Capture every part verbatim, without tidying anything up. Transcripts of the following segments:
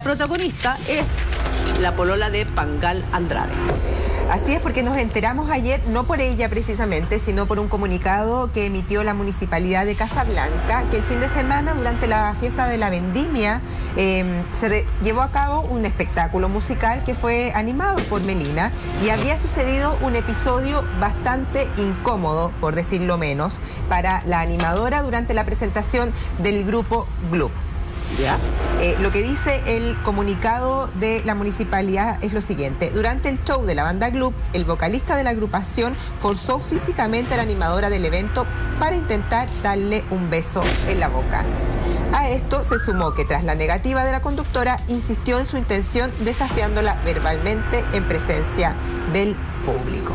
protagonista es la polola de Pangal Andrade. Así es, porque nos enteramos ayer, no por ella precisamente, sino por un comunicado que emitió la Municipalidad de Casablanca, que el fin de semana, durante la fiesta de la vendimia, eh, se re llevó a cabo un espectáculo musical que fue animado por Melina, y había sucedido un episodio bastante incómodo, por decirlo menos, para la animadora durante la presentación del grupo Gloop. ¿Ya? Eh, lo que dice el comunicado de la municipalidad es lo siguiente: durante el show de la banda Gloop, el vocalista de la agrupación forzó físicamente a la animadora del evento para intentar darle un beso en la boca. A esto se sumó que tras la negativa de la conductora, insistió en su intención desafiándola verbalmente en presencia del público.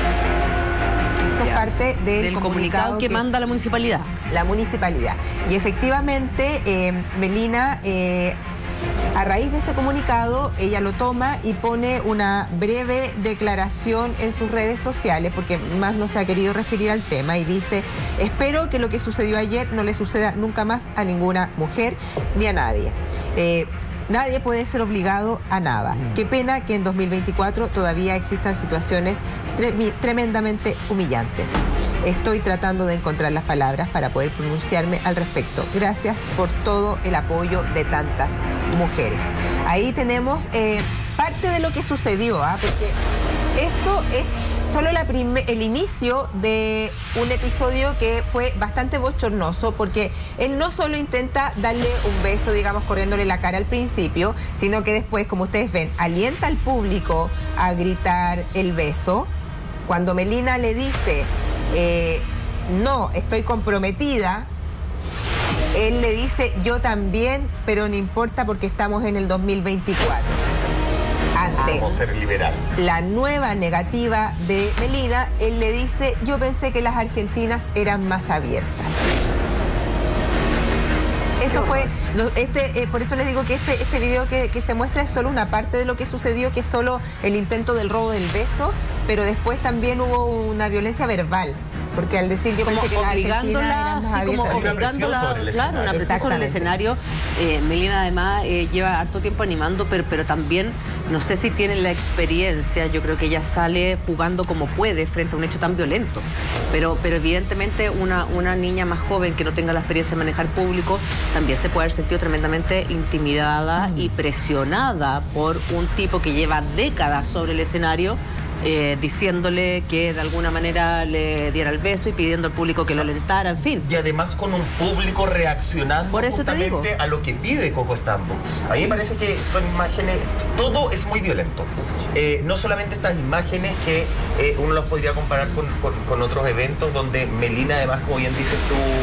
Eso es parte del, del comunicado, comunicado que, que manda la municipalidad. La municipalidad. Y efectivamente, eh, Melina, eh, a raíz de este comunicado, ella lo toma y pone una breve declaración en sus redes sociales, porque más no se ha querido referir al tema, y dice: espero que lo que sucedió ayer no le suceda nunca más a ninguna mujer ni a nadie. Eh, Nadie puede ser obligado a nada. Qué pena que en dos mil veinticuatro todavía existan situaciones tre tremendamente humillantes. Estoy tratando de encontrar las palabras para poder pronunciarme al respecto. Gracias por todo el apoyo de tantas mujeres. Ahí tenemos eh, parte de lo que sucedió, ¿eh? Porque esto es solo la el inicio de un episodio que fue bastante bochornoso, porque él no solo intenta darle un beso, digamos, corriéndole la cara al principio, sino que después, como ustedes ven, alienta al público a gritar el beso. Cuando Melina le dice, eh, no, estoy comprometida, él le dice, yo también, pero no importa porque estamos en el dos mil veinticuatro. Ante ser liberal. La nueva negativa de Melina, él le dice, yo pensé que las argentinas eran más abiertas. Eso fue, este, eh, por eso les digo que este, este video que, que se muestra es solo una parte de lo que sucedió, que es solo el intento del robo del beso, pero después también hubo una violencia verbal. Porque al decir yo pensé que las argentinas eran más abiertas. Como obligándola, claro, una presión sobre el escenario. Eh, Melina además eh, lleva harto tiempo animando, pero, pero también no sé si tiene la experiencia. Yo creo que ella sale jugando como puede frente a un hecho tan violento. Pero, pero evidentemente una, una niña más joven que no tenga la experiencia de manejar público también se puede haber sentido tremendamente intimidada y presionada por un tipo que lleva décadas sobre el escenario, Eh, diciéndole que de alguna manera le diera el beso y pidiendo al público que lo alentara, en fin. Y además con un público reaccionando Por eso justamente a lo que pide Coco Stambo. A mí me parece que son imágenes, todo es muy violento. Eh, no solamente estas imágenes que eh, uno los podría comparar con, con, con otros eventos donde Melina, además, como bien dices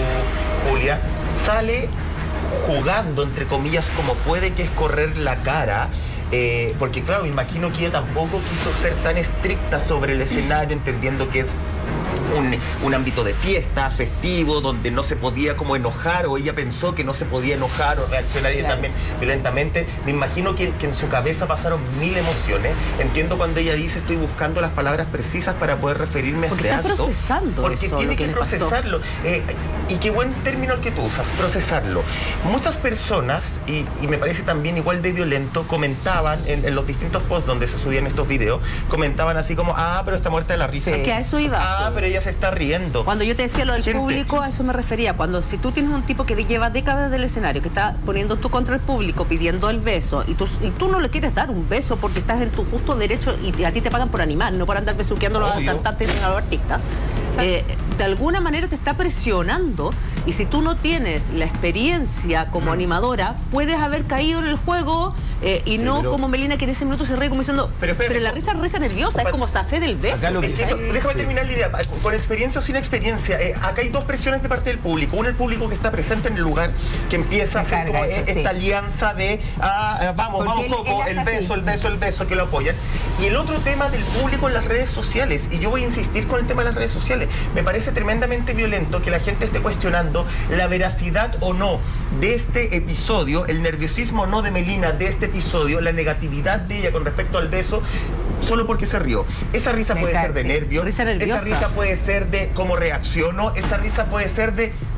tú, Julia, sale jugando, entre comillas, como puede, que es correr la cara. Eh, porque claro, me imagino que ella tampoco quiso ser tan estricta sobre el escenario, entendiendo que es un, un ámbito de fiesta, festivo, donde no se podía como enojar, o ella pensó que no se podía enojar o reaccionar ella claro. también violentamente. Me imagino que, que en su cabeza pasaron mil emociones. Entiendo cuando ella dice, estoy buscando las palabras precisas para poder referirme porque a este está acto. Procesando porque eso, tiene que, que procesarlo. Eh, y qué buen término el que tú usas, procesarlo. Muchas personas, y, y me parece también igual de violento, comentaban en, en los distintos posts donde se subían estos videos, comentaban así como, ah, pero está muerta de la risa. Sí. Que a eso iba. Ah, pero ella se está riendo. Cuando yo te decía lo del Gente. público, a eso me refería. Cuando si tú tienes un tipo que lleva décadas del escenario, que está poniendo tú contra el público, pidiendo el beso, y tú, y tú no le quieres dar un beso porque estás en tu justo derecho y a ti te pagan por animar, no por andar besuqueando a los cantantes ni a los artistas. Eh, de alguna manera te está presionando, y si tú no tienes la experiencia como animadora, puedes haber caído en el juego eh, y sí, no pero... como Melina, que en ese minuto se ríe como diciendo, pero, pero, pero la risa es risa nerviosa, es como zafé del beso. Acá lo que... Eso, déjame sí. terminar la idea, con experiencia o sin experiencia. Eh, acá hay dos presiones de parte del público. Uno, el público que está presente en el lugar, que empieza a hacer como eso, esta sí. alianza de, ah, vamos, Porque vamos, Coco, el beso, el beso, el beso, que lo apoyan. Y el otro tema del público en las redes sociales, y yo voy a insistir con el tema de las redes sociales. Me parece tremendamente violento que la gente esté cuestionando la veracidad o no de este episodio, el nerviosismo o no de Melina de este episodio, la negatividad de ella con respecto al beso, solo porque se rió. Esa risa puede ser de nervio, risa esa risa puede ser de cómo reacciono, esa risa puede ser de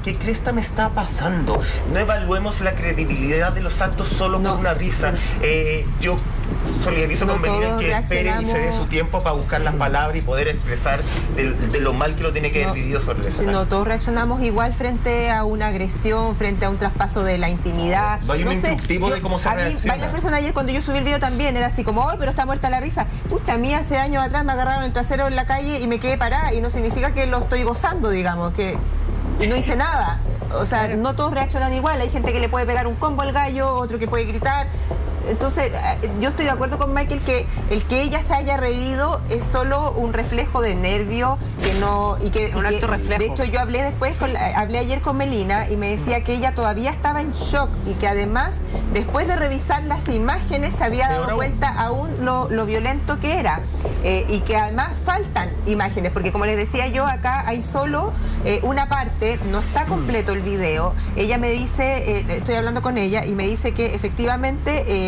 ¿qué cresta me está pasando? No evaluemos la credibilidad de los actos solo no. por una risa. Eh, yo solidarizo no con Melina en que espere y se dé su tiempo para buscar sí. las palabras y poder expresar de, de lo mal que lo tiene que haber no, vivido sobre el escenario. No, todos reaccionamos igual frente a una agresión, frente a un traspaso de la intimidad. No hay un no sé, instructivo yo, de cómo se a reacciona. Mí, varias personas ayer cuando yo subí el video también era así como, ¡ay, pero está muerta la risa! Pucha, a mí hace años atrás me agarraron el trasero en la calle y me quedé parada y no significa que lo estoy gozando, digamos, que y no hice nada. O sea, claro. no todos reaccionan igual. Hay gente que le puede pegar un combo al gallo, otro que puede gritar. Entonces, yo estoy de acuerdo con Michael que el que ella se haya reído es solo un reflejo de nervio que no y que, un y acto que reflejo. De hecho, yo hablé después, con, hablé ayer con Melina y me decía que ella todavía estaba en shock y que además, después de revisar las imágenes, se había dado Pero cuenta aún lo, lo violento que era eh, y que además faltan imágenes, porque como les decía yo, acá hay solo eh, una parte, no está completo el video. Ella me dice, eh, estoy hablando con ella y me dice que efectivamente eh,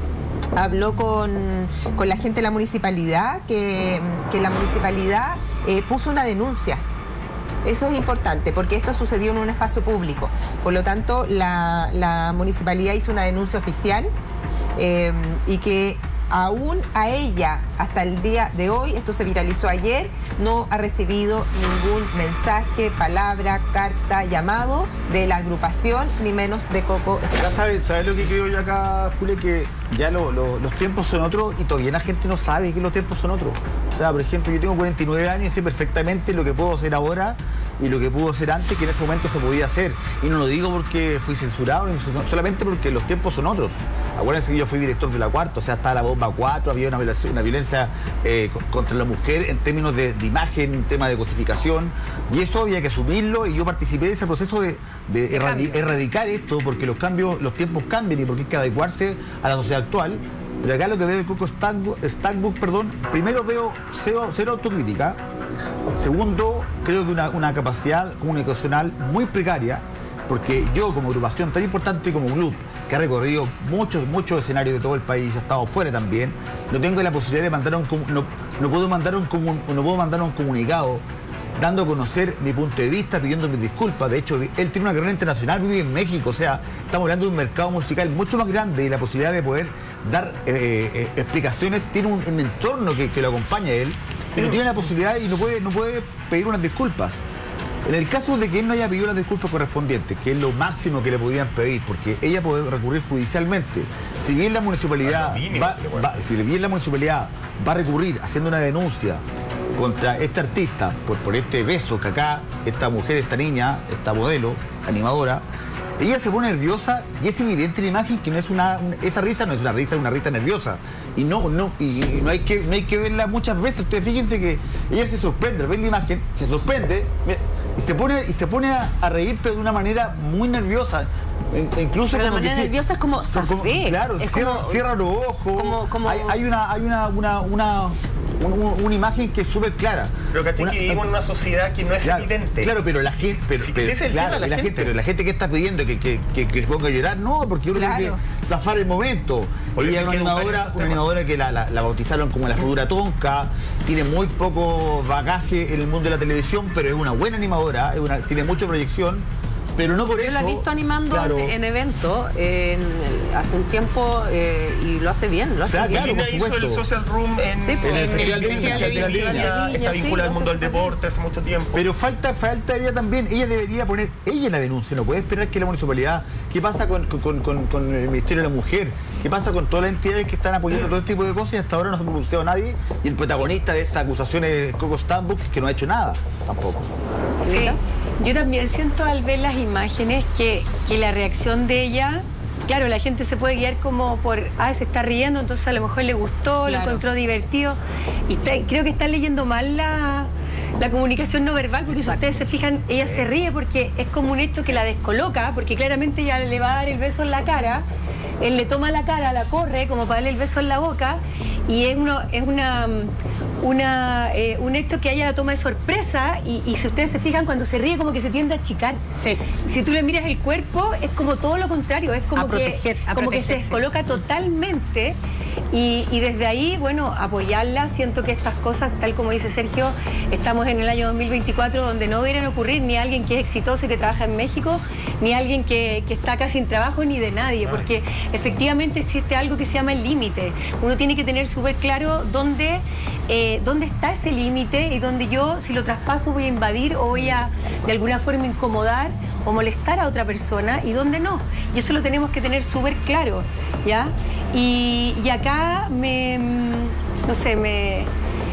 habló con, con la gente de la municipalidad, que, que la municipalidad eh, puso una denuncia. Eso es importante, porque esto sucedió en un espacio público. Por lo tanto, la, la municipalidad hizo una denuncia oficial eh, y que aún a ella, hasta el día de hoy, esto se viralizó ayer, no ha recibido ningún mensaje, palabra, carta, llamado de la agrupación, ni menos de Coco Stambuc. ¿Sabes sabe lo que creo yo acá, Julia? Que ya lo, lo, los tiempos son otros y todavía la gente no sabe que los tiempos son otros. O sea, por ejemplo, yo tengo cuarenta y nueve años y sé perfectamente lo que puedo hacer ahora y lo que pudo hacer antes, que en ese momento se podía hacer. Y no lo digo porque fui censurado, solamente porque los tiempos son otros. Acuérdense que yo fui director de la Cuarta, o sea, estaba la bomba cuatro, había una violencia, una violencia eh, contra la mujer en términos de, de imagen, un tema de cosificación, y eso había que asumirlo, y yo participé de ese proceso de, de erradi erradicar esto, porque los cambios, los tiempos cambian y porque hay que adecuarse a la sociedad actual. Pero acá lo que veo de Coco Stambuc, perdón, primero veo cero, cero autocrítica. Segundo, creo que una, una capacidad comunicacional muy precaria, porque yo como agrupación tan importante como Gloop, que ha recorrido muchos, muchos escenarios de todo el país, ha estado fuera también, no tengo la posibilidad de mandar un, no, no puedo mandar un, no puedo mandar un comunicado dando a conocer mi punto de vista, pidiendo mis disculpas. De hecho, él tiene una carrera internacional, vive en México, o sea, estamos hablando de un mercado musical mucho más grande y la posibilidad de poder dar eh, eh, explicaciones, tiene un, un entorno que, que lo acompaña a él, y no tiene la posibilidad y no puede, no puede pedir unas disculpas. En el caso de que él no haya pedido las disculpas correspondientes, que es lo máximo que le podían pedir, porque ella puede recurrir judicialmente, si bien la municipalidad va, va, si bien la municipalidad va a recurrir haciendo una denuncia contra este artista por, por este beso que acá esta mujer, esta niña, esta modelo, animadora, ella se pone nerviosa y es evidente la imagen que no es una, esa risa no es una risa, es una risa nerviosa. Y no, no, y, y no hay que, no hay que verla muchas veces. Ustedes fíjense que ella se sorprende, al ver la imagen, se sorprende y se pone, y se pone a, a reír, pero de una manera muy nerviosa. Incluso pero como la manera que nerviosa es como, como claro, es cierra, como, cierra los ojos. Como, como... Hay, hay una, hay una, una, una Un, un, una imagen que es súper clara. Pero caché que vivimos en una sociedad que no es claro, evidente. Claro, pero la gente, pero, sí, pero, es el claro, tema, la, la gente. gente, pero la gente que está pidiendo que, que, que, que se ponga a llorar, no, porque uno claro. tiene que zafar el momento. Hoy hay una animadora, una animadora que la, la, la bautizaron como la futura Tonka, tiene muy poco bagaje en el mundo de la televisión, pero es una buena animadora, es una, tiene mucha proyección. Pero no por Yo eso. Yo la he visto animando claro. en, en eventos en, hace un tiempo eh, y lo hace bien, lo hace claro, bien. Melina hizo el social room en, sí, en, en, el Festival de Viña, está vinculada al mundo del deporte hace mucho tiempo. Pero falta, falta ella también, ella debería poner ella en la denuncia, no puede esperar que la municipalidad, ¿qué pasa con, con, con, con el Ministerio de la Mujer? ¿Qué pasa con todas las entidades que están apoyando todo este tipo de cosas y hasta ahora no se ha pronunciado nadie? Y el protagonista de esta acusación es Coco Stambuc, que no ha hecho nada tampoco. Sí. Yo también siento al ver las imágenes que, que la reacción de ella, claro, la gente se puede guiar como por, ah, se está riendo, entonces a lo mejor le gustó, claro. lo encontró divertido. Y está, creo que están leyendo mal la, la comunicación no verbal, porque Exacto. si ustedes se fijan, ella se ríe porque es como un hecho que la descoloca, porque claramente ella le va a dar el beso en la cara. Él le toma la cara, la corre como para darle el beso en la boca y es, uno, es una, una, eh, un hecho que a ella la toma de sorpresa y, y si ustedes se fijan cuando se ríe como que se tiende a achicar. Sí. Si tú le miras el cuerpo es como todo lo contrario, es como, a que, proteger, a como que se sí. descoloca totalmente Y, y desde ahí, bueno, apoyarla. Siento que estas cosas, tal como dice Sergio, estamos en el año dos mil veinticuatro donde no deberían ocurrir ni a alguien que es exitoso y que trabaja en México, ni a alguien que, que está acá sin trabajo, ni de nadie, porque efectivamente existe algo que se llama el límite. Uno tiene que tener súper claro dónde, eh, dónde está ese límite y dónde yo, si lo traspaso, voy a invadir o voy a, de alguna forma, incomodar o molestar a otra persona y dónde no. Y eso lo tenemos que tener súper claro, ¿ya? Y, y acá me, no sé, me,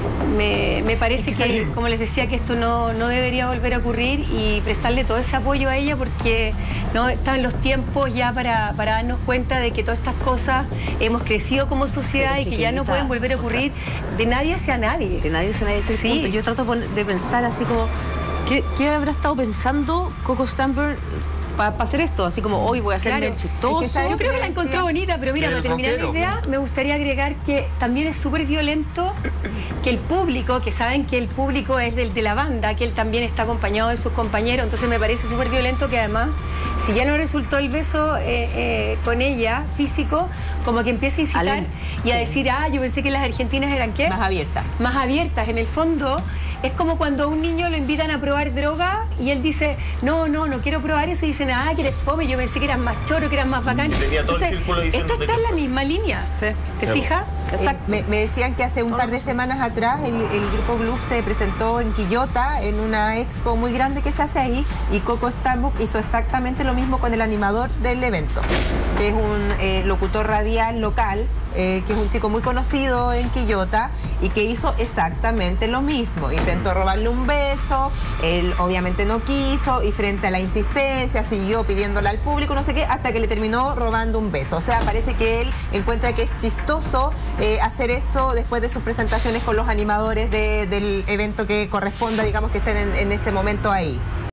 me, me parece que, como les decía, que esto no, no debería volver a ocurrir y prestarle todo ese apoyo a ella porque no están los tiempos ya para, para darnos cuenta de que todas estas cosas hemos crecido como sociedad y que ya no pueden volver a ocurrir de nadie hacia nadie. De nadie hacia nadie. Ese Sí. punto. Yo trato de pensar así como, ¿qué, qué habrá estado pensando Coco Stanburn para pa hacer esto? Así como, hoy voy a ser Claro. bien chistoso. Es que ¿sabes Yo creo que la decía? encontró bonita, pero mira, El para terminar rockero, la idea, me gustaría agregar que también es súper violento que el público, que saben que el público es del de la banda, que él también está acompañado de sus compañeros, entonces me parece súper violento que además, si ya no resultó el beso eh, eh, con ella, físico, como que empiece a incitar Alent. y a Sí. decir, ah, yo pensé que las argentinas eran, ¿qué? Más abierta. Más abiertas. En el fondo, es como cuando a un niño lo invitan a probar droga y él dice, no, no, no quiero probar eso, y dicen, ah, que eres fome, yo pensé que eras más choro, que eras más bacán. Tenía todo el Entonces, círculo diciendo esto está que- en la misma línea. Sí. ¿Te Sí. fijas? Eh, me, me decían que hace un par de semanas atrás el, el grupo Gloop se presentó en Quillota en una expo muy grande que se hace ahí y Coco Stanburn hizo exactamente lo mismo con el animador del evento, que es un eh, locutor radial local, eh, que es un chico muy conocido en Quillota y que hizo exactamente lo mismo. Intentó robarle un beso, él obviamente no quiso y frente a la insistencia siguió pidiéndole al público no sé qué hasta que le terminó robando un beso. O sea, parece que él encuentra que es chistoso eh, hacer esto después de sus presentaciones con los animadores de, del evento que corresponda, digamos, que estén en, en ese momento ahí.